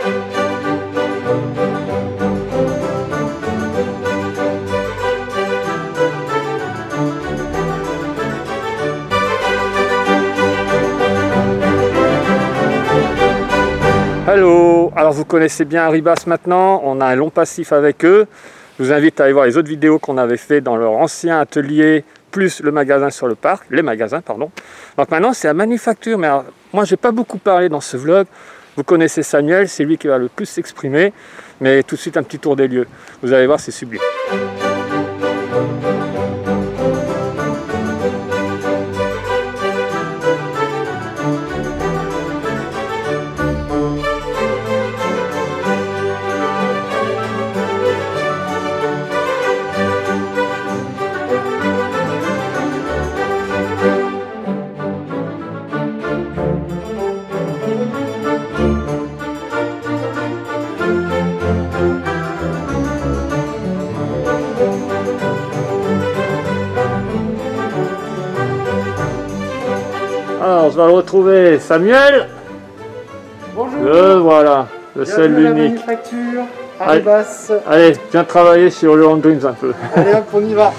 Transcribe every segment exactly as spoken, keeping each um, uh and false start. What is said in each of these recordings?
Hello, alors vous connaissez bien Arribas maintenant, on a un long passif avec eux. Je vous invite à aller voir les autres vidéos qu'on avait fait dans leur ancien atelier, plus le magasin sur le parc, les magasins pardon. Donc maintenant c'est la manufacture, mais alors, moi j'ai pas beaucoup parlé dans ce vlog. Vous connaissez Samuel, c'est lui qui va le plus s'exprimer, mais tout de suite un petit tour des lieux. Vous allez voir, c'est sublime. Alors, je vais le retrouver, Samuel. Bonjour. Le voilà, le seul Bienvenue à la l'unique. manufacture, Arribas. Allez, allez, viens travailler sur le Land Dreams un peu. Allez hop, on y va.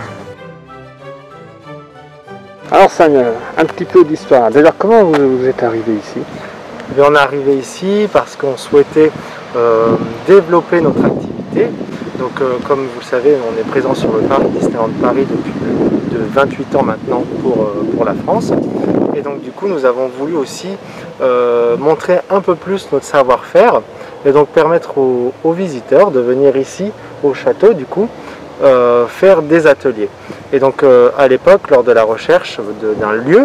Alors Samuel, un petit peu d'histoire. D'ailleurs, comment vous, vous êtes arrivé ici? Et on est arrivé ici parce qu'on souhaitait euh, développer notre activité. Donc, euh, comme vous le savez, on est présent sur le parc Disneyland Paris depuis de vingt-huit ans maintenant pour, euh, pour la France. Et donc, du coup, nous avons voulu aussi euh, montrer un peu plus notre savoir-faire et donc permettre aux, aux visiteurs de venir ici au château, du coup, euh, faire des ateliers. Et donc, euh, à l'époque, lors de la recherche d'un lieu,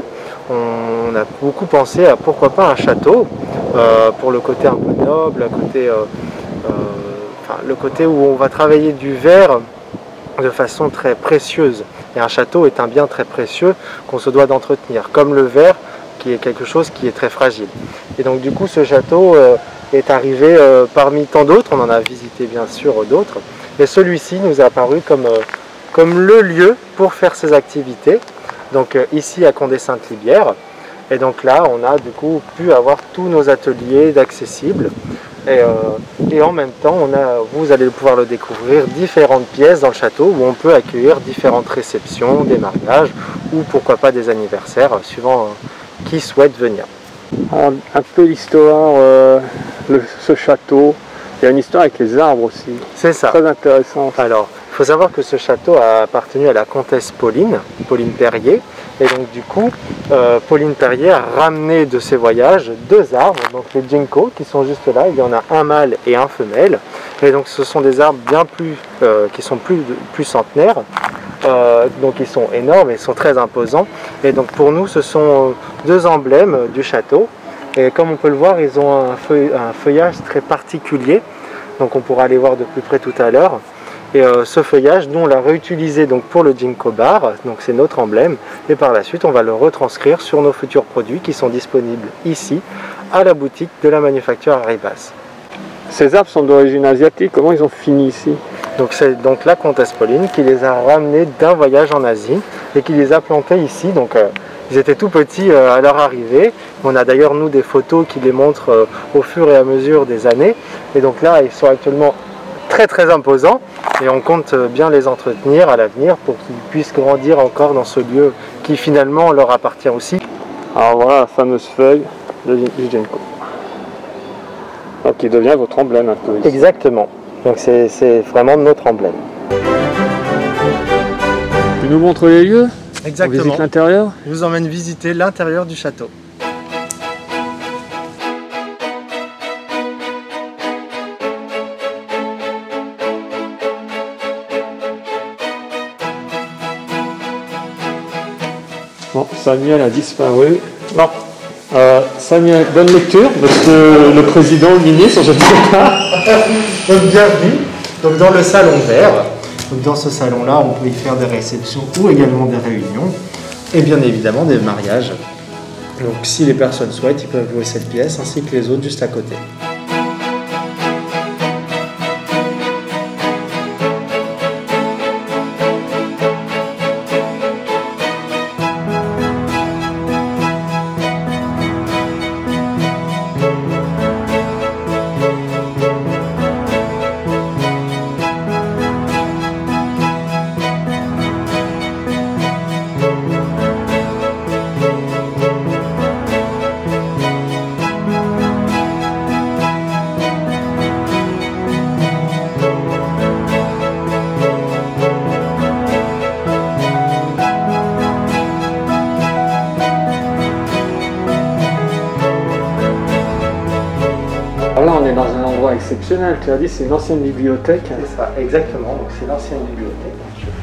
on a beaucoup pensé à pourquoi pas un château euh, pour le côté un peu noble, le côté, euh, euh, enfin, le côté où on va travailler du verre de façon très précieuse. Et un château est un bien très précieux qu'on se doit d'entretenir, comme le verre qui est quelque chose qui est très fragile. Et donc du coup ce château euh, est arrivé euh, parmi tant d'autres, on en a visité bien sûr d'autres, et celui-ci nous a apparu comme, euh, comme le lieu pour faire ces activités. Donc euh, ici à Condé-Sainte-Libière, et donc là on a du coup pu avoir tous nos ateliers d'accessibles. Et, euh, et en même temps, on a, vous allez pouvoir le découvrir, différentes pièces dans le château où on peut accueillir différentes réceptions, des mariages ou pourquoi pas des anniversaires, suivant euh, qui souhaite venir. Alors, un peu l'histoire, euh, ce château, il y a une histoire avec les arbres aussi. C'est ça. Très intéressant. Alors, il faut savoir que ce château a appartenu à la comtesse Pauline, Pauline Perrier. Et donc du coup, euh, Pauline Perrier a ramené de ses voyages deux arbres, donc les ginkgos qui sont juste là, il y en a un mâle et un femelle. Et donc ce sont des arbres bien plus, euh, qui sont plus, plus centenaires, euh, donc ils sont énormes et sont très imposants. Et donc pour nous, ce sont deux emblèmes du château. Et comme on peut le voir, ils ont un, feuille, un feuillage très particulier, donc on pourra aller voir de plus près tout à l'heure. Et euh, ce feuillage, nous on l'a réutilisé donc pour le ginkgo bar, donc c'est notre emblème, et par la suite on va le retranscrire sur nos futurs produits qui sont disponibles ici, à la boutique de la manufacture Arribas. Ces arbres sont d'origine asiatique, comment ils ont fini ici? Donc c'est donc la comtesse Pauline qui les a ramenés d'un voyage en Asie et qui les a plantés ici. Donc euh, ils étaient tout petits euh, à leur arrivée. On a d'ailleurs nous des photos qui les montrent euh, au fur et à mesure des années. Et donc là ils sont actuellement très très imposants et on compte bien les entretenir à l'avenir pour qu'ils puissent grandir encore dans ce lieu qui finalement leur appartient aussi. Alors voilà la fameuse feuille de, du ginkgo. Donc il devient votre emblème un peu ici. Exactement, donc c'est vraiment notre emblème. Tu nous montres les lieux? Exactement. On visite l'intérieur? Je vous emmène visiter l'intérieur du château. Bon, Samuel a disparu. Non. Euh, Samuel, bonne lecture, monsieur le président, le ministre, je ne sais pas. Donc bienvenue donc, dans le salon vert. Donc, dans ce salon-là, on peut y faire des réceptions ou également des réunions. Et bien évidemment des mariages. Donc si les personnes souhaitent, ils peuvent louer cette pièce ainsi que les autres juste à côté. Alors là, on est dans un endroit exceptionnel. Tu as dit, c'est une ancienne bibliothèque. C'est ça, exactement. Donc c'est l'ancienne bibliothèque.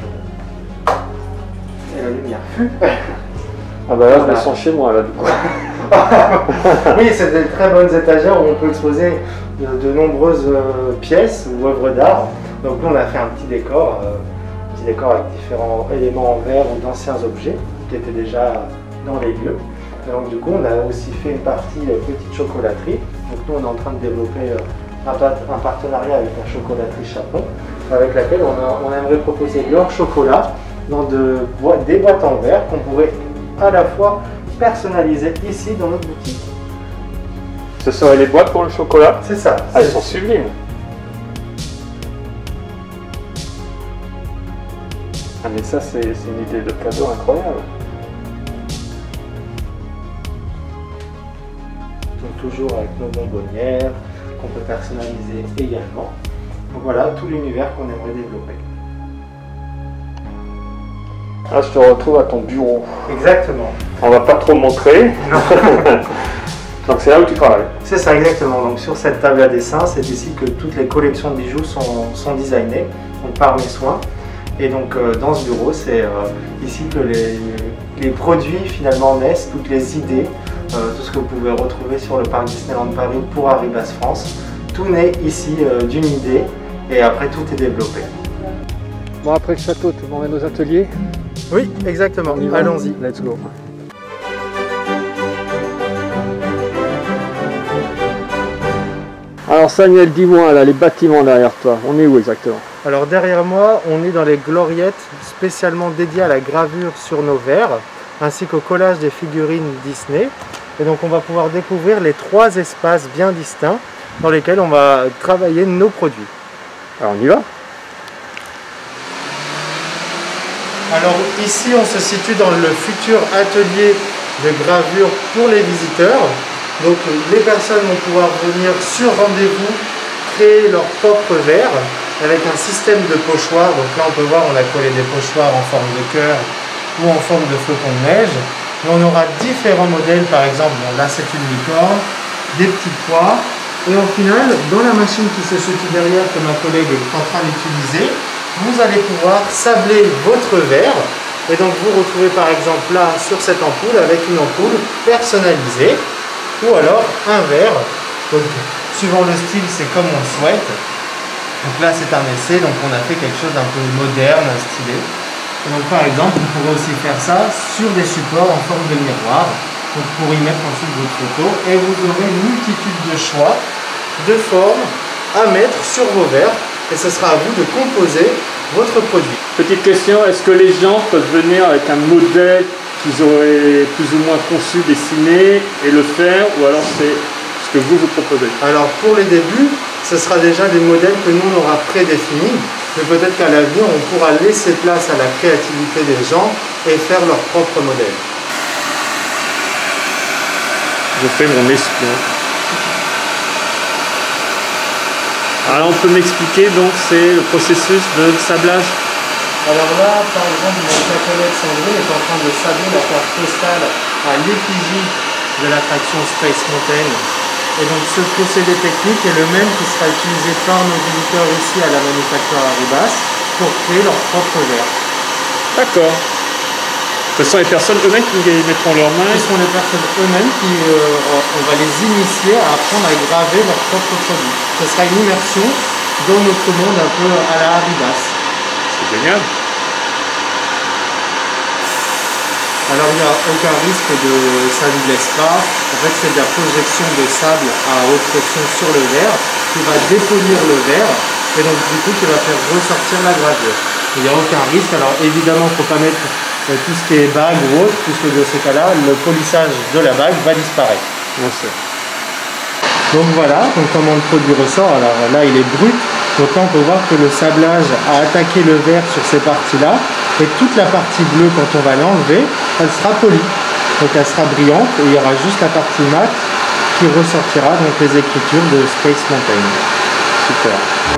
Et la lumière fut. Ah bah là, je me sens chez moi, là, du coup. Oui, c'est des très bonnes étagères où on peut exposer de, de nombreuses euh, pièces ou œuvres d'art. Donc là, on a fait un petit décor, euh, un petit décor avec différents éléments en verre ou d'anciens objets qui étaient déjà dans les lieux. Et donc du coup, on a aussi fait une partie euh, petite chocolaterie. Donc nous, on est en train de développer euh, un, un partenariat avec la chocolaterie Chapon, avec laquelle on, a, on aimerait proposer leur chocolat dans de, des boîtes en verre qu'on pourrait à la fois personnaliser ici dans notre boutique. Ce seraient les boîtes pour le chocolat? C'est ça. Ah, elles sont sublimes. Ah mais ça, c'est une idée de cadeau incroyable. Donc toujours avec nos bonbonnières qu'on peut personnaliser également. Donc voilà tout l'univers qu'on aimerait développer. Ah, je te retrouve à ton bureau. Exactement. On va pas trop montrer. Donc c'est là où tu travailles. C'est ça, exactement. Donc sur cette table à dessin, c'est ici que toutes les collections de bijoux sont, sont designées, donc par mes soins. Et donc euh, dans ce bureau, c'est euh, ici que les, les produits finalement naissent, toutes les idées, euh, tout ce que vous pouvez retrouver sur le parc Disneyland Paris pour Arribas France. Tout naît ici euh, d'une idée et après tout est développé. Bon, après le château, tu m'emmènes aux ateliers? Oui, exactement. Allons-y. Let's go. Alors Samuel, dis-moi là, les bâtiments derrière toi, on est où exactement? Alors derrière moi, on est dans les gloriettes spécialement dédiées à la gravure sur nos verres, ainsi qu'au collage des figurines Disney. Et donc on va pouvoir découvrir les trois espaces bien distincts dans lesquels on va travailler nos produits. Alors on y va? Alors ici on se situe dans le futur atelier de gravure pour les visiteurs. Donc les personnes vont pouvoir venir sur rendez-vous créer leur propre verre avec un système de pochoir. Donc là on peut voir, on a collé des pochoirs en forme de cœur ou en forme de flocon de neige. Et on aura différents modèles, par exemple, bon, là c'est une licorne, des petits pois. Et au final, dans la machine qui se situe derrière que ma collègue est en train d'utiliser, vous allez pouvoir sabler votre verre. Et donc vous retrouvez par exemple là sur cette ampoule avec une ampoule personnalisée ou alors un verre. Donc suivant le style, c'est comme on le souhaite. Donc là c'est un essai, donc on a fait quelque chose d'un peu moderne, stylé. Et donc par exemple, vous pourrez aussi faire ça sur des supports en forme de miroir. Donc pour y mettre ensuite votre photo et vous aurez une multitude de choix, de formes à mettre sur vos verres. Et ce sera à vous de composer votre produit. Petite question, est-ce que les gens peuvent venir avec un modèle qu'ils auraient plus ou moins conçu, dessiné et le faire, ou alors c'est ce que vous vous proposez? Alors pour les débuts, ce sera déjà des modèles que nous on aura prédéfinis, mais peut-être qu'à l'avenir on pourra laisser place à la créativité des gens et faire leur propre modèle. Je fais mon espion. Alors on peut m'expliquer, donc c'est le processus de sablage? Alors là, par exemple, notre collègue Sandrine est en train de sabler la carte postale à l'effigie de l'attraction Space Mountain. Et donc ce procédé technique est le même qui sera utilisé par nos visiteurs ici à la manufacture Arribas pour créer leur propre verre. D'accord. Ce sont les personnes eux-mêmes qui mettront leurs mains? Ce sont les personnes eux-mêmes qui, euh, on va les initier à apprendre à graver leur propre produit. Ce sera une immersion dans notre monde un peu à la Arribas. C'est génial. Alors il n'y a aucun risque de ça ne blesse pas. En fait c'est de la projection de sable à haute pression sur le verre qui va dépolir le verre et donc du coup qui va faire ressortir la gravure. Il n'y a aucun risque. Alors évidemment il ne faut pas mettre tout ce qui est bague ou autre, puisque dans ces cas-là, le polissage de la bague va disparaître. Bien sûr. Donc voilà, donc comment le produit ressort. Alors là, il est brut. Donc là, on peut voir que le sablage a attaqué le verre sur ces parties-là. Et toute la partie bleue, quand on va l'enlever, elle sera polie. Donc elle sera brillante et il y aura juste la partie mat qui ressortira, donc les écritures de Space Mountain. Super.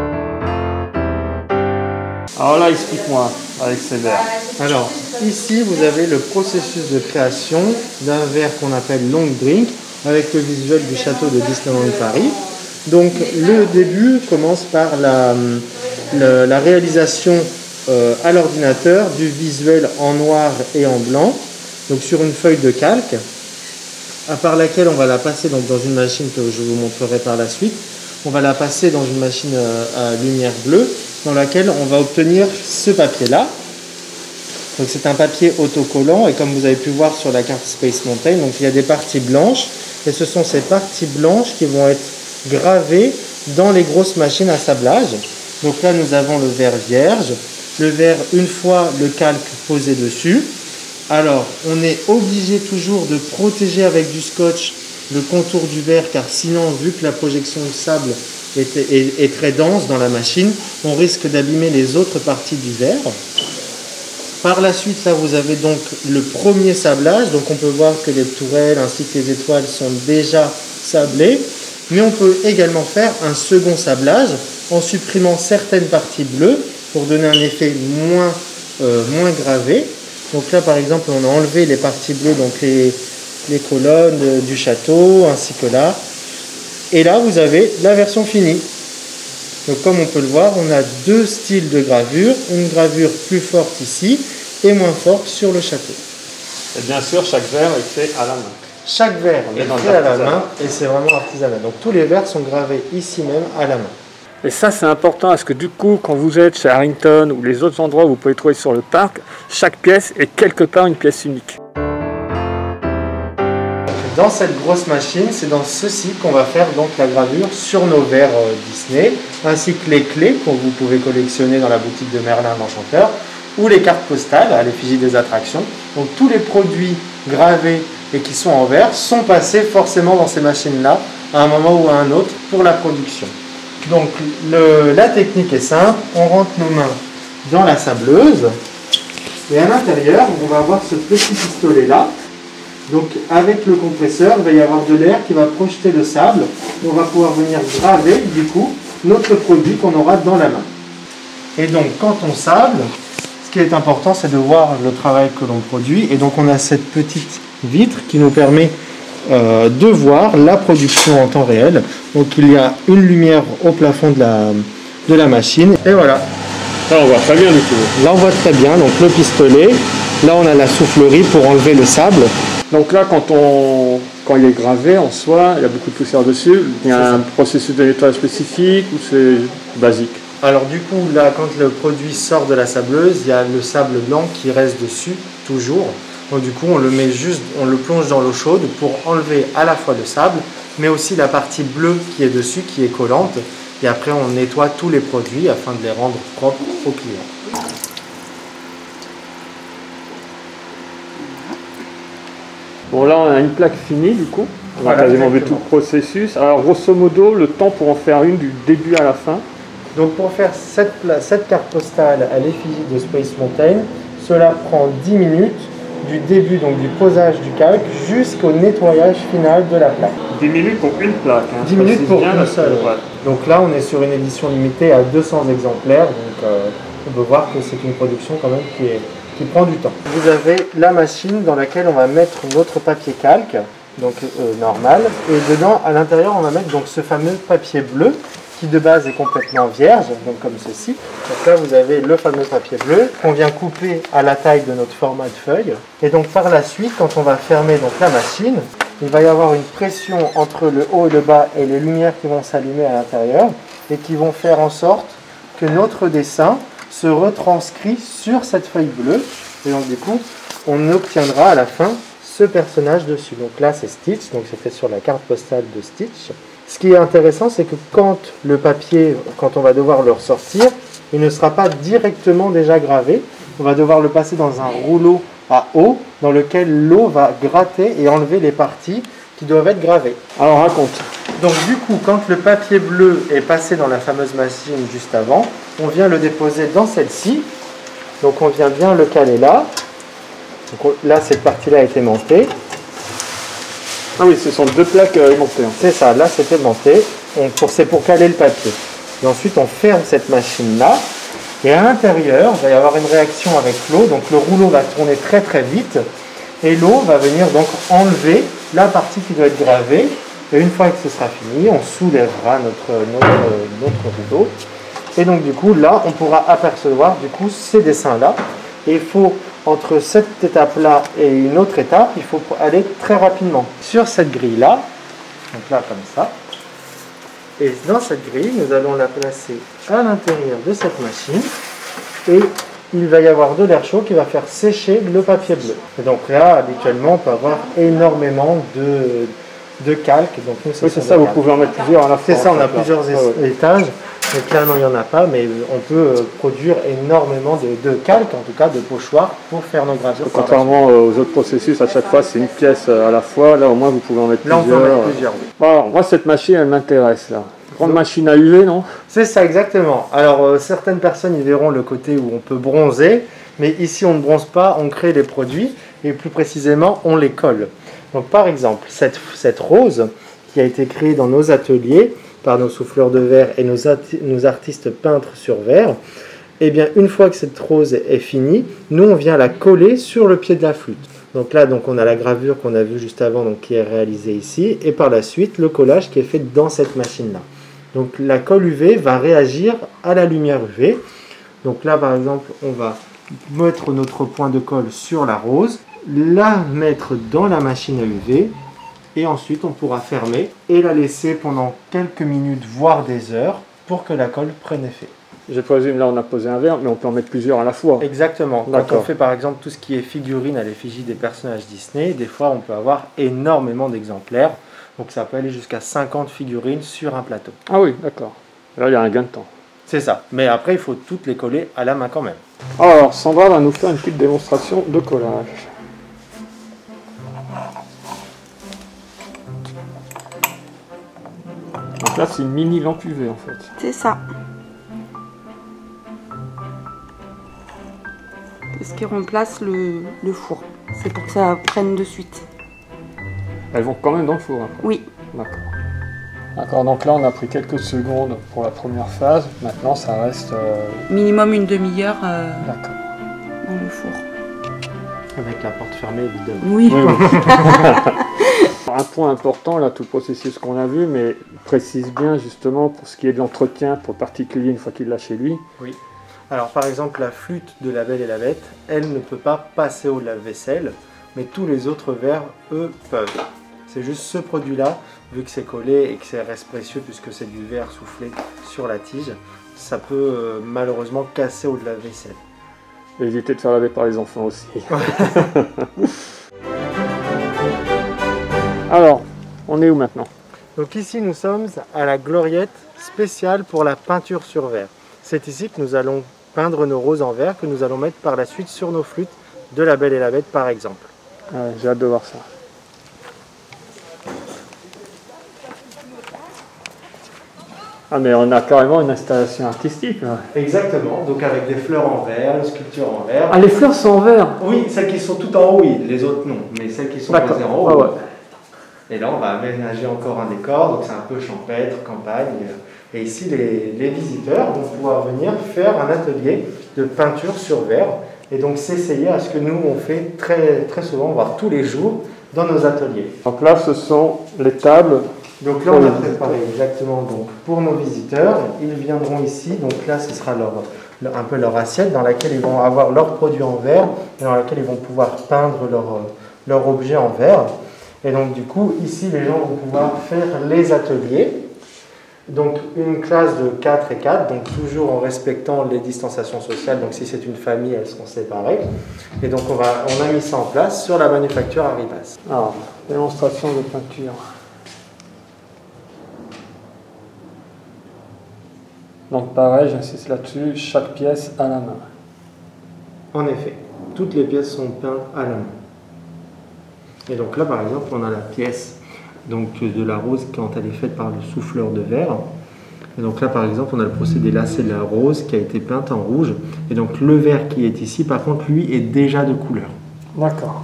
Alors là, explique-moi avec ces verres. Alors, ici, vous avez le processus de création d'un verre qu'on appelle long drink avec le visuel du château de Disneyland Paris. Donc le début commence par la, la, la réalisation euh, à l'ordinateur du visuel en noir et en blanc, donc sur une feuille de calque, à part laquelle on va la passer donc, dans une machine que je vous montrerai par la suite. On va la passer dans une machine à lumière bleue, dans laquelle on va obtenir ce papier-là. Donc c'est un papier autocollant, et comme vous avez pu voir sur la carte Space Mountain, donc il y a des parties blanches, et ce sont ces parties blanches qui vont être gravées dans les grosses machines à sablage. Donc là nous avons le verre vierge, le verre une fois le calque posé dessus. Alors on est obligé toujours de protéger avec du scotch le contour du verre, car sinon, vu que la projection de sable est, est, est très dense dans la machine, on risque d'abîmer les autres parties du verre. Par la suite, là, vous avez donc le premier sablage. Donc, on peut voir que les tourelles ainsi que les étoiles sont déjà sablées. Mais on peut également faire un second sablage en supprimant certaines parties bleues pour donner un effet moins, euh, moins gravé. Donc là, par exemple, on a enlevé les parties bleues, donc les, les colonnes du château, ainsi que là. Et là, vous avez la version finie. Donc comme on peut le voir, on a deux styles de gravure, une gravure plus forte ici et moins forte sur le château. Et bien sûr, chaque verre est fait à la main. Chaque verre est fait à la main et c'est vraiment artisanal. Donc tous les verres sont gravés ici même à la main. Et ça c'est important parce que du coup, quand vous êtes chez Harrington ou les autres endroits où vous pouvez trouver sur le parc, chaque pièce est quelque part une pièce unique. Dans cette grosse machine, c'est dans ceci qu'on va faire donc la gravure sur nos verres Disney, ainsi que les clés que vous pouvez collectionner dans la boutique de Merlin l'Enchanteur, ou les cartes postales à l'effigie des attractions. Donc tous les produits gravés et qui sont en verre sont passés forcément dans ces machines-là, à un moment ou à un autre, pour la production. Donc le, la technique est simple, on rentre nos mains dans la sableuse, et à l'intérieur, on va avoir ce petit pistolet-là. Donc avec le compresseur, il va y avoir de l'air qui va projeter le sable. On va pouvoir venir graver du coup notre produit qu'on aura dans la main. Et donc quand on sable, ce qui est important c'est de voir le travail que l'on produit. Et donc on a cette petite vitre qui nous permet euh, de voir la production en temps réel. Donc il y a une lumière au plafond de la, de la machine. Et voilà. Là on voit très bien du coup. Là on voit très bien donc le pistolet. Là on a la soufflerie pour enlever le sable. Donc là, quand, on, quand il est gravé en soi, il y a beaucoup de poussière dessus. Il y a un processus de nettoyage spécifique ou c'est basique? Alors du coup, là, quand le produit sort de la sableuse, il y a le sable blanc qui reste dessus, toujours. Donc du coup, on le met juste, on le plonge dans l'eau chaude pour enlever à la fois le sable, mais aussi la partie bleue qui est dessus, qui est collante. Et après, on nettoie tous les produits afin de les rendre propres aux clients. Bon là on a une plaque finie du coup, on voilà, a quasiment exactement. vu tout le processus. Alors grosso modo le temps pour en faire une du début à la fin. Donc pour faire cette, cette carte postale à l'effigie de Space Mountain, cela prend dix minutes du début donc du posage du calque jusqu'au nettoyage final de la plaque. dix minutes pour une plaque. Hein, dix minutes pour une seule. Ouais. Donc là on est sur une édition limitée à deux cents exemplaires, donc euh, on peut voir que c'est une production quand même qui est qui prend du temps. Vous avez la machine dans laquelle on va mettre notre papier calque, donc euh, normal, et dedans, à l'intérieur, on va mettre donc ce fameux papier bleu qui de base est complètement vierge, donc comme ceci. Donc là, vous avez le fameux papier bleu qu'on vient couper à la taille de notre format de feuille. Et donc par la suite, quand on va fermer donc la machine, il va y avoir une pression entre le haut et le bas et les lumières qui vont s'allumer à l'intérieur et qui vont faire en sorte que notre dessin se retranscrit sur cette feuille bleue et donc du coup on obtiendra à la fin ce personnage dessus. Donc là c'est Stitch, donc c'est fait sur la carte postale de Stitch. Ce qui est intéressant c'est que quand le papier, quand on va devoir le ressortir, il ne sera pas directement déjà gravé, on va devoir le passer dans un rouleau à eau dans lequel l'eau va gratter et enlever les parties qui doivent être gravées. Alors raconte. Donc du coup, quand le papier bleu est passé dans la fameuse machine juste avant, on vient le déposer dans celle-ci. Donc on vient bien le caler là. Donc là, cette partie-là a été montée. Ah oui, ce sont deux plaques euh, aimantées. Hein. C'est ça, là c'était monté. C'est pour caler le papier. Et ensuite, on ferme cette machine-là. Et à l'intérieur, il va y avoir une réaction avec l'eau. Donc le rouleau va tourner très très vite. Et l'eau va venir donc enlever la partie qui doit être gravée. Et une fois que ce sera fini, on soulèvera notre, notre, notre rideau. Et donc du coup, là, on pourra apercevoir du coup ces dessins-là. Et il faut, entre cette étape-là et une autre étape, il faut aller très rapidement. Sur cette grille-là, donc là comme ça, et dans cette grille, nous allons la placer à l'intérieur de cette machine. Et il va y avoir de l'air chaud qui va faire sécher le papier bleu. Et donc là, habituellement, on peut avoir énormément de, de calque. Donc nous, oui, c'est ça, vous pouvez en mettre plusieurs à la fois. C'est ça, on a plusieurs ah, ouais. étages. Donc là, non, il n'y en a pas, mais on peut produire énormément de, de calque, en tout cas de pochoirs, pour faire nos gravures. Contrairement aux autres processus, à chaque fois, c'est une pièce à la fois. Là, au moins, vous pouvez en mettre là, plusieurs. On peut en mettre plusieurs, oui. Bon, alors, moi, cette machine, elle m'intéresse, là. Grande donc, machine à U V, non? C'est ça, exactement. Alors, euh, certaines personnes, ils verront le côté où on peut bronzer, mais ici, on ne bronze pas, on crée les produits, et plus précisément, on les colle. Donc, par exemple, cette, cette rose qui a été créée dans nos ateliers, par nos souffleurs de verre et nos, nos artistes peintres sur verre, et bien une fois que cette rose est finie, nous on vient la coller sur le pied de la flûte. Donc là donc on a la gravure qu'on a vue juste avant, donc qui est réalisée ici, et par la suite le collage qui est fait dans cette machine-là. Donc la colle U V va réagir à la lumière U V. Donc là par exemple on va mettre notre point de colle sur la rose, la mettre dans la machine à U V, et ensuite on pourra fermer et la laisser pendant quelques minutes, voire des heures, pour que la colle prenne effet. Je présume, là on a posé un verre, mais on peut en mettre plusieurs à la fois. Exactement. Quand on fait par exemple tout ce qui est figurine à l'effigie des personnages Disney, des fois on peut avoir énormément d'exemplaires. Donc ça peut aller jusqu'à cinquante figurines sur un plateau. Ah oui, d'accord. Là il y a un gain de temps. C'est ça. Mais après il faut toutes les coller à la main quand même. Alors Sandra va nous faire une petite démonstration de collage. Donc là, c'est une mini lampe U V en fait. C'est ça. C'est ce qui remplace le, le four. C'est pour que ça prenne de suite. Elles vont quand même dans le four après? Oui. D'accord. D'accord, donc là on a pris quelques secondes pour la première phase. Maintenant ça reste... Euh... minimum une demi-heure euh, dans le four. Avec la porte fermée évidemment. Oui. oui, oui. Un point important, là, tout le processus qu'on a vu, mais précise bien justement pour ce qui est de l'entretien pour le particulier une fois qu'il l'a chez lui. Oui. Alors par exemple, la flûte de La Belle et la Bête, elle ne peut pas passer au lave-vaisselle, mais tous les autres verres, eux, peuvent. C'est juste ce produit-là, vu que c'est collé et que c'est reste précieux puisque c'est du verre soufflé sur la tige, ça peut euh, malheureusement casser au lave-vaisselle. Évitez de faire laver par les enfants aussi. Alors, on est où maintenant? Donc ici, nous sommes à la gloriette spéciale pour la peinture sur verre. C'est ici que nous allons peindre nos roses en verre, que nous allons mettre par la suite sur nos flûtes de La Belle et la Bête, par exemple. Ouais, j'ai hâte de voir ça. Ah, mais on a carrément une installation artistique, là. Exactement, donc avec des fleurs en verre, une sculpture en verre. Ah, les fleurs sont en verre? Oui, celles qui sont tout en haut, oui. Les autres, non. Mais celles qui sont posées en haut, ah, ouais. Et là, on va aménager encore un décor, donc c'est un peu champêtre, campagne. Et ici, les, les visiteurs vont pouvoir venir faire un atelier de peinture sur verre. Et donc, s'essayer à ce que nous, on fait très, très souvent, voire tous les jours, dans nos ateliers. Donc là, ce sont les tables. Donc là, on a préparé exactement donc, pour nos visiteurs. Ils viendront ici, donc là, ce sera leur, leur, un peu leur assiette dans laquelle ils vont avoir leurs produits en verre, et dans laquelle ils vont pouvoir peindre leur, leur objet en verre. Et donc du coup, ici, les gens vont pouvoir faire les ateliers. Donc une classe de quatre et quatre, donc toujours en respectant les distanciations sociales. Donc si c'est une famille, elles seront séparées. Et donc on, va, on a mis ça en place sur la manufacture Arribas. Alors, démonstration de peinture. Donc pareil, j'insiste là-dessus, chaque pièce à la main. En effet, toutes les pièces sont peintes à la main. Et donc là, par exemple, on a la pièce donc, de la rose quand elle est faite par le souffleur de verre. Et donc là, par exemple, on a le procédé lacet de la rose qui a été peinte en rouge. Et donc le verre qui est ici, par contre, lui, est déjà de couleur. D'accord.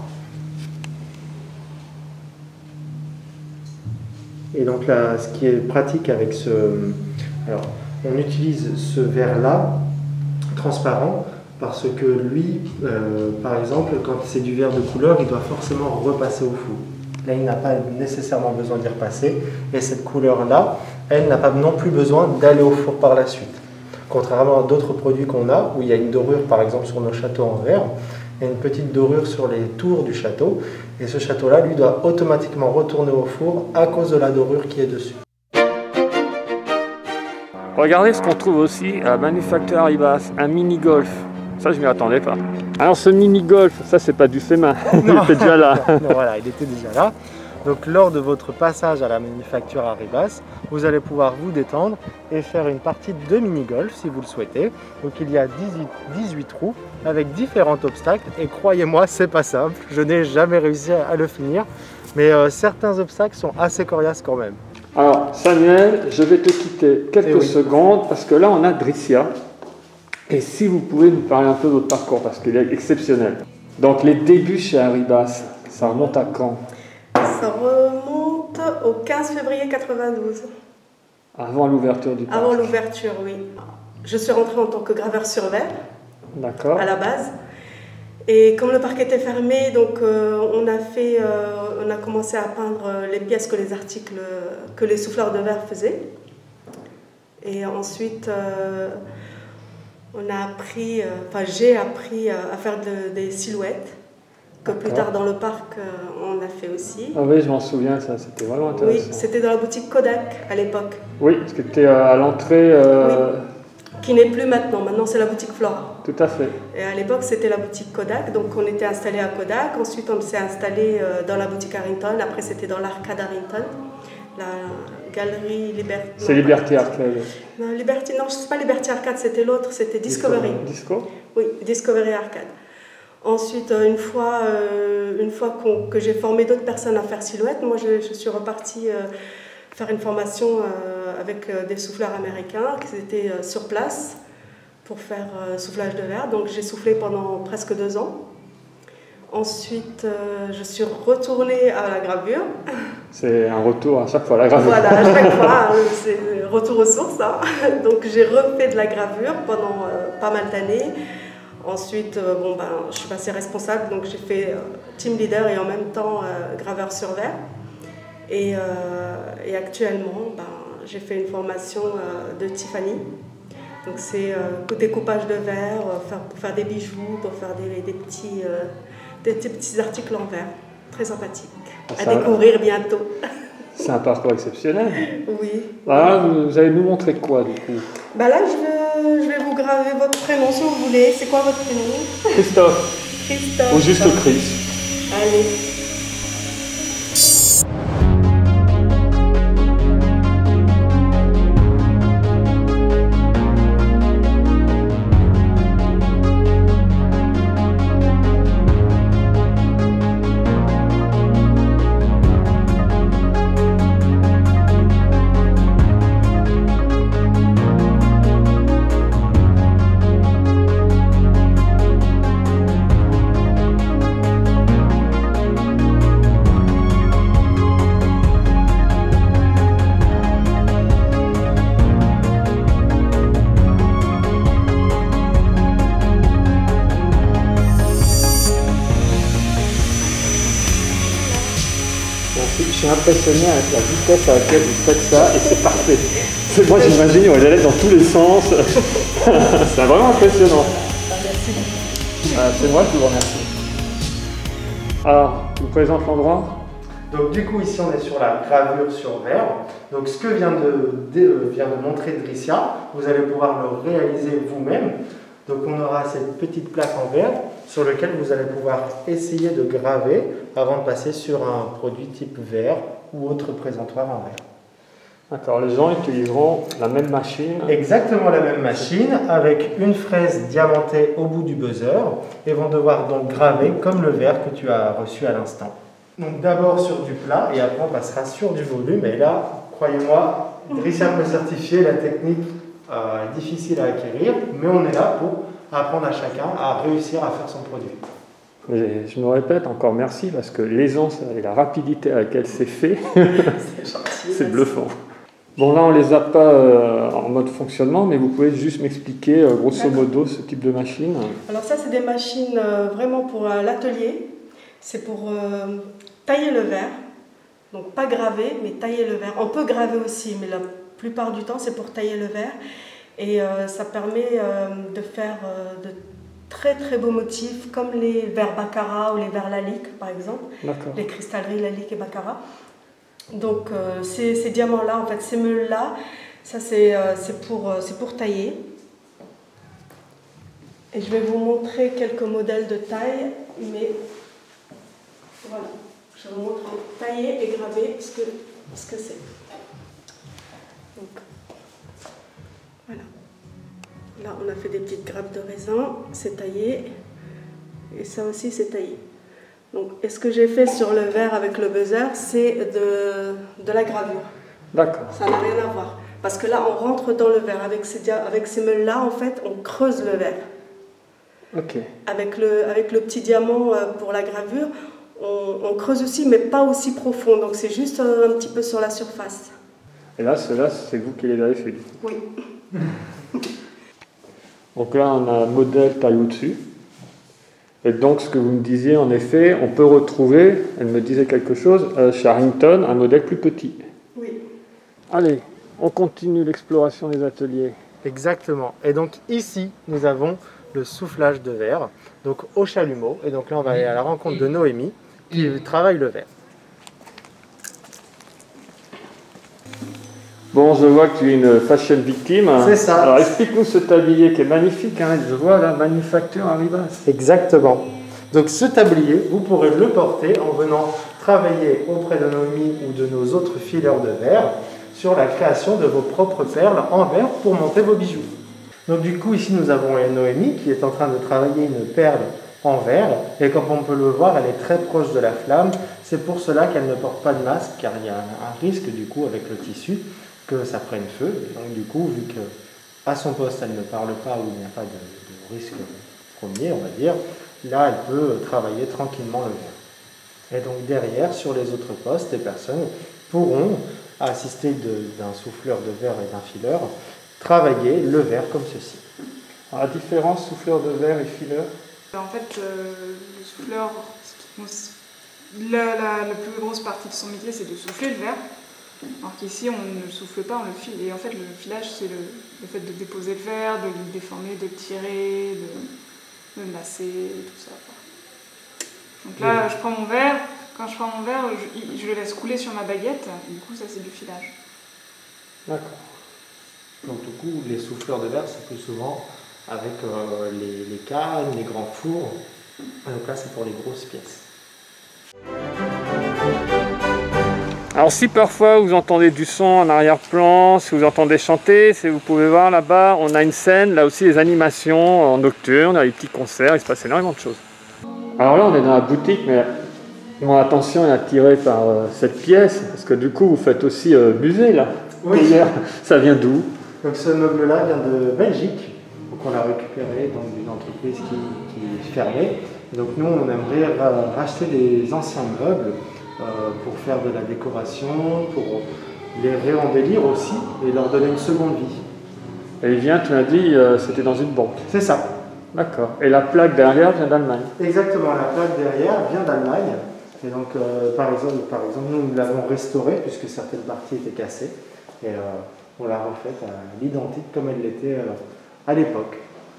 Et donc là, ce qui est pratique avec ce... Alors, on utilise ce verre-là, transparent, parce que lui, euh, par exemple, quand c'est du verre de couleur, il doit forcément repasser au four. Là, il n'a pas nécessairement besoin d'y repasser. Et cette couleur-là, elle n'a pas non plus besoin d'aller au four par la suite. Contrairement à d'autres produits qu'on a, où il y a une dorure, par exemple sur nos châteaux en verre, il y a une petite dorure sur les tours du château. Et ce château-là, lui, doit automatiquement retourner au four à cause de la dorure qui est dessus. Regardez ce qu'on trouve aussi à Manufacture Arribas, un mini-golf. Ça, je m'y attendais pas. Alors ce mini-golf, ça c'est pas du fait main, il était déjà là. Non, voilà, il était déjà là. Donc lors de votre passage à la Manufacture Arribas, vous allez pouvoir vous détendre et faire une partie de mini-golf si vous le souhaitez. Donc il y a dix-huit trous avec différents obstacles et croyez-moi, c'est pas simple. Je n'ai jamais réussi à le finir, mais euh, certains obstacles sont assez coriaces quand même. Alors Samuel, je vais te quitter quelques oui. secondes parce que là on a Dricia. Et si vous pouvez nous parler un peu de votre parcours parce qu'il est exceptionnel. Donc les débuts chez Arribas, ça remonte à quand? Ça remonte au quinze février quatre-vingt-douze. Avant l'ouverture du parc. Avant l'ouverture, oui. Je suis rentrée en tant que graveur sur verre. D'accord. À la base. Et comme le parc était fermé, donc euh, on a fait, euh, on a commencé à peindre les pièces que les articles, que les souffleurs de verre faisaient. Et ensuite, euh, on a appris, euh, enfin j'ai appris à faire de, des silhouettes. Que plus tard dans le parc, euh, on a fait aussi. Ah oui, je m'en souviens, ça, c'était vraiment intéressant. Oui, c'était dans la boutique Kodak à l'époque. Oui, parce que c'était à l'entrée. Euh... Oui. Qui n'est plus maintenant, maintenant c'est la boutique Flora. Tout à fait. Et à l'époque c'était la boutique Kodak, donc on était installé à Kodak, ensuite on s'est installé euh, dans la boutique Harrington, après c'était dans l'arcade Harrington, la galerie Liberty. C'est Liberty Arcade. Non, Liberty, non, c'est pas Liberty Arcade, c'était l'autre, c'était Discovery. Disco? Oui, Discovery Arcade. Ensuite, une fois, euh, une fois qu'on, que j'ai formé d'autres personnes à faire silhouette, moi je, je suis repartie euh, faire une formation euh, avec euh, des souffleurs américains qui étaient euh, sur place pour faire euh, soufflage de verre. Donc j'ai soufflé pendant presque deux ans. Ensuite, euh, je suis retournée à la gravure. C'est un retour à chaque fois à la gravure. Voilà, à chaque fois, euh, c'est retour aux sources. Hein. Donc j'ai refait de la gravure pendant euh, pas mal d'années. Ensuite, euh, bon, ben, je suis passée responsable, donc j'ai fait euh, team leader et en même temps euh, graveur sur verre. Et, euh, et actuellement, ben, j'ai fait une formation euh, de Tiffany. Donc c'est euh, découpage de verre, euh, faire, pour faire des bijoux, pour faire des, des, petits, euh, des, des petits articles en verre. Très sympathique. À ça, découvrir bientôt. C'est un parcours exceptionnel. Oui. Voilà, vous allez nous montrer quoi du coup? Bah là, je vais, je vais vous graver votre prénom si vous voulez. C'est quoi votre prénom? Christophe. Christophe. Ou juste Chris. Allez. Je suis impressionné avec la vitesse à laquelle vous faites ça et c'est parfait. Moi j'imagine on les allait dans tous les sens. C'est vraiment impressionnant. Merci. Euh, c'est moi qui vous remercie. Alors, je vous présente l'endroit. Donc du coup ici on est sur la gravure sur verre. Donc ce que vient de, de, vient de montrer Dricia, vous allez pouvoir le réaliser vous-même. Donc on aura cette petite plaque en verre sur laquelle vous allez pouvoir essayer de graver avant de passer sur un produit type verre ou autre présentoir en verre. D'accord, les gens utiliseront la même machine. Exactement la même machine avec une fraise diamantée au bout du buzzer et vont devoir donc graver comme le verre que tu as reçu à l'instant. Donc d'abord sur du plat et après on passera sur du volume et là, croyez-moi, Dricia peut certifier la technique euh, difficile à acquérir, mais on est là pour apprendre à chacun à réussir à faire son produit. Mais je me répète encore merci parce que l'aisance et la rapidité à laquelle c'est fait, c'est bluffant. Bon là on les a pas euh, en mode fonctionnement, mais vous pouvez juste m'expliquer euh, grosso modo ce type de machine. Alors ça c'est des machines euh, vraiment pour euh, l'atelier, c'est pour euh, tailler le verre. Donc pas graver, mais tailler le verre. On peut graver aussi, mais la plupart du temps, c'est pour tailler le verre. Et euh, ça permet euh, de faire euh, de très très beaux motifs, comme les verres baccarat ou les verres Lalique, par exemple. Les cristalleries Lalique et baccarat. Donc euh, ces, ces diamants-là, en fait, ces meules-là, ça c'est euh, pour, euh, pour tailler. Et je vais vous montrer quelques modèles de taille, mais voilà. Je vais vous montrer tailler et graver ce que ce que c'est. Donc, voilà. Là, on a fait des petites grappes de raisin, c'est taillé. Et ça aussi, c'est taillé. Donc, et ce que j'ai fait sur le verre avec le buzzer, c'est de, de la gravure. D'accord. Ça n'a rien à voir. Parce que là, on rentre dans le verre. Avec ces, avec ces meules-là, en fait, on creuse le verre. Ok. Avec le, avec le petit diamant pour la gravure, On, on creuse aussi, mais pas aussi profond, donc c'est juste un, un petit peu sur la surface. Et là, ceux-là, c'est vous qui les avez fait. Oui. Donc là, on a un modèle taille au-dessus. Et donc, ce que vous me disiez, en effet, on peut retrouver, elle me disait quelque chose, euh, chez Harrington, un modèle plus petit. Oui. Allez, on continue l'exploration des ateliers. Exactement. Et donc ici, nous avons le soufflage de verre, donc au chalumeau. Et donc là, on va aller à la rencontre de Noémie, qui travaille le verre. Bon, je vois que tu es une fashion victime. C'est ça. Alors, explique-nous ce tablier qui est magnifique. Hein. Je vois la manufacture Arribas. Exactement. Donc ce tablier, vous pourrez le porter en venant travailler auprès de Noémie ou de nos autres fileurs de verre sur la création de vos propres perles en verre pour monter vos bijoux. Donc du coup, ici, nous avons Noémie qui est en train de travailler une perle en verre. Et comme on peut le voir, elle est très proche de la flamme. C'est pour cela qu'elle ne porte pas de masque, car il y a un risque, du coup, avec le tissu, que ça prenne feu. Et donc du coup, vu qu'à son poste, elle ne parle pas ou il n'y a pas de, de risque premier, on va dire, là, elle peut travailler tranquillement le verre. Et donc derrière, sur les autres postes, les personnes pourront, assister d'un souffleur de verre et d'un fileur, travailler le verre comme ceci. Alors, la différence souffleur de verre et fileur? En fait, euh, le souffleur, la, la, la plus grosse partie de son métier, c'est de souffler le verre. Alors qu'ici, on ne le souffle pas, on le file. Et en fait, le filage, c'est le, le fait de déposer le verre, de le déformer, de le tirer, de, de le masser, tout ça. Donc là, oui. je prends mon verre. Quand je prends mon verre, je, je le laisse couler sur ma baguette. Et du coup, ça, c'est du filage. D'accord. Donc du coup, les souffleurs de verre, c'est plus souvent avec euh, les, les cannes, les grands fours. Donc là, c'est pour les grosses pièces. Alors si parfois vous entendez du son en arrière-plan, si vous entendez chanter, si vous pouvez voir là-bas, on a une scène, là aussi des animations en nocturne, des petits concerts, il se passe énormément de choses. Alors là, on est dans la boutique, mais mon attention est attirée par euh, cette pièce, parce que du coup, vous faites aussi euh, musée là. Oui. Ça vient d'où? Donc ce meuble-là vient de Belgique, donc on l'a récupéré d'une entreprise qui, qui est fermée. Donc nous, on aimerait racheter des anciens meubles euh, pour faire de la décoration, pour les réembellir aussi et leur donner une seconde vie. Et il vient, tu m'as dit, euh, c'était dans une banque. C'est ça. D'accord. Et la plaque derrière vient d'Allemagne? Exactement, la plaque derrière vient d'Allemagne. Et donc, euh, par exemple, par exemple, nous l'avons restaurée puisque certaines parties étaient cassées. Et euh, on l'a refaite à l'identique comme elle l'était euh, à l'époque.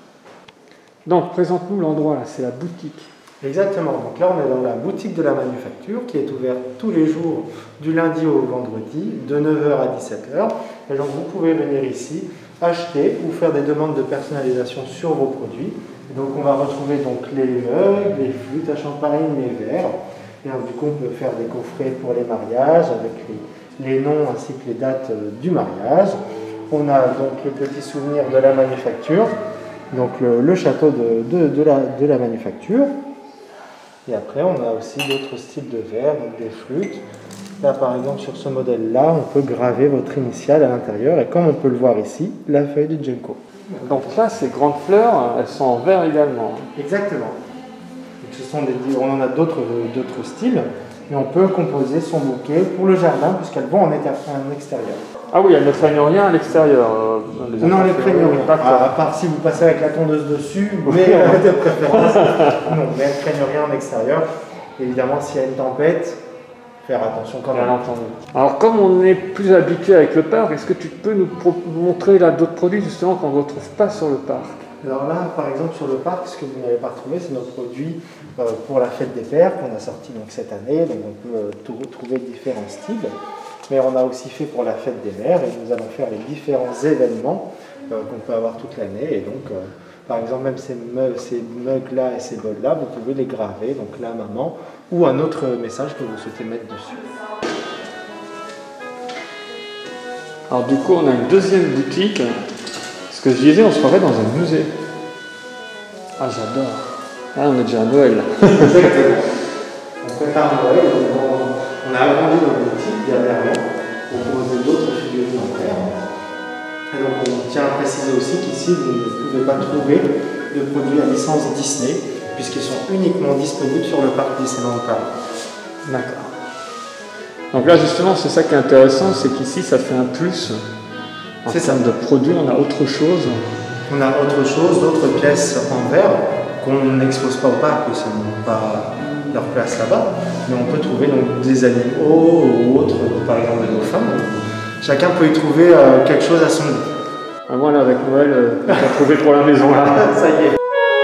Donc, présente-nous l'endroit là, c'est la boutique. Exactement. Donc là, on est dans la boutique de la manufacture qui est ouverte tous les jours du lundi au vendredi de neuf heures à dix-sept heures. Et donc, vous pouvez venir ici acheter ou faire des demandes de personnalisation sur vos produits. Et donc, on va retrouver donc les mugs, les flûtes à champagne, les verres. Et donc, du coup, on peut faire des coffrets pour les mariages avec les, les noms ainsi que les dates euh, du mariage. On a donc le petit souvenir de la manufacture, donc le, le château de, de, de, la, de la manufacture. Et après, on a aussi d'autres styles de verres, donc des flûtes. Là, par exemple, sur ce modèle-là, on peut graver votre initiale à l'intérieur. Et comme on peut le voir ici, la feuille de Genko. Donc là, ces grandes fleurs, elles sont en verre également. Exactement. Donc, ce sont des, on en a d'autres styles. Et on peut composer son bouquet pour le jardin, puisqu'elles vont en extérieur. Ah oui, elles ne craignent rien à l'extérieur. Euh, les non, elles ne craignent rien. À, à part si vous passez avec la tondeuse dessus, mais euh, de préférence. Non, mais elles ne craignent rien en extérieur. Évidemment, s'il y a une tempête, faire attention quand même. Bien entendu. Alors comme on est plus habitué avec le parc, est-ce que tu peux nous montrer là d'autres produits justement qu'on ne retrouve pas sur le parc? Alors là, par exemple, sur le parc, ce que vous n'avez pas retrouvé, c'est nos produits euh, pour la fête des pères qu'on a sorti donc, cette année. Donc on peut euh, tout, trouver différents styles. Mais on a aussi fait pour la fête des mères et nous allons faire les différents événements euh, qu'on peut avoir toute l'année. Et donc, euh, par exemple, même ces mugs, ces mugs-là et ces bols-là, vous pouvez les graver, donc la maman, ou un autre message que vous souhaitez mettre dessus. Alors du coup, on a une deuxième boutique. Ce que je disais, on se croirait dans un musée. Ah, j'adore. Ah, on est déjà à Noël. Exactement. On prépare Noël, on a agrandi notre boutique dernièrement pour proposer d'autres figurines en terre. Et donc on tient à préciser aussi qu'ici vous ne pouvez pas trouver de produits à licence Disney puisqu'ils sont uniquement disponibles sur le parc Disneyland Paris. D'accord. Donc là justement c'est ça qui est intéressant, c'est qu'ici ça fait un plus. En termes de produits, on a autre chose. On a autre chose, d'autres pièces en verre qu'on n'expose pas au parc, parce qu'ils n'ont pas leur place là-bas. Mais on peut trouver donc, des animaux ou autres, par exemple des dauphins. Chacun peut y trouver euh, quelque chose à son goût. Ah, moi là avec Noël, euh, on va trouver pour la maison là. Ça y est.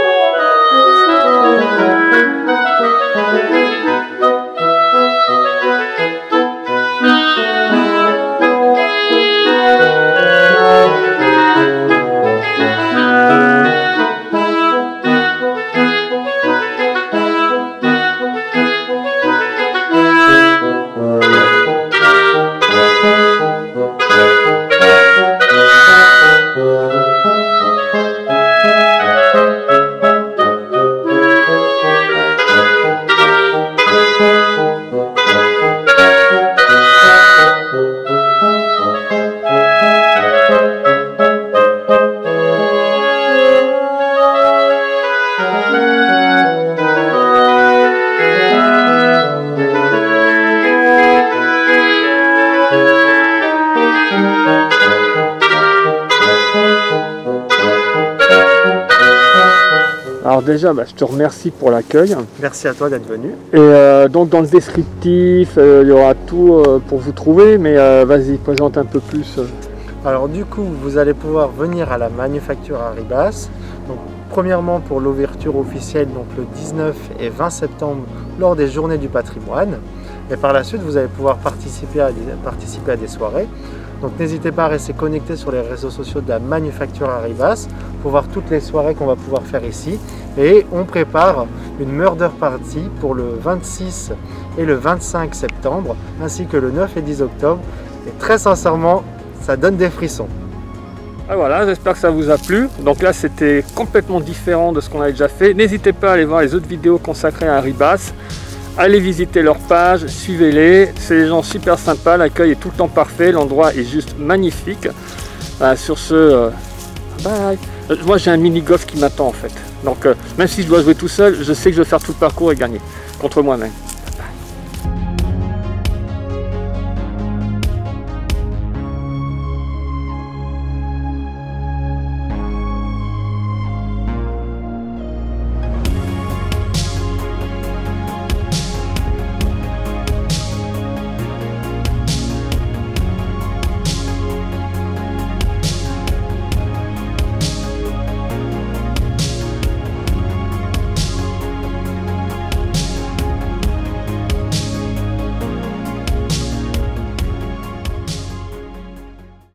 Alors déjà, bah, je te remercie pour l'accueil. Merci à toi d'être venu. Et euh, donc dans le descriptif, euh, il y aura tout euh, pour vous trouver, mais euh, vas-y, présente un peu plus. Alors du coup, vous allez pouvoir venir à la Manufacture Arribas. Donc, premièrement pour l'ouverture officielle, donc le dix-neuf et vingt septembre, lors des Journées du patrimoine. Et par la suite, vous allez pouvoir participer à des, participer à des soirées. Donc n'hésitez pas à rester connecté sur les réseaux sociaux de la Manufacture Arribas pour voir toutes les soirées qu'on va pouvoir faire ici. Et on prépare une Murder Party pour le vingt-six et le vingt-cinq septembre, ainsi que le neuf et dix octobre. Et très sincèrement, ça donne des frissons. Ah voilà, j'espère que ça vous a plu. Donc là, c'était complètement différent de ce qu'on avait déjà fait. N'hésitez pas à aller voir les autres vidéos consacrées à Arribas. Allez visiter leur page, suivez-les, c'est des gens super sympas, l'accueil est tout le temps parfait, l'endroit est juste magnifique. Euh, sur ce, euh, bye. Euh, moi j'ai un mini-golf qui m'attend en fait, donc euh, même si je dois jouer tout seul, je sais que je vais faire tout le parcours et gagner contre moi-même.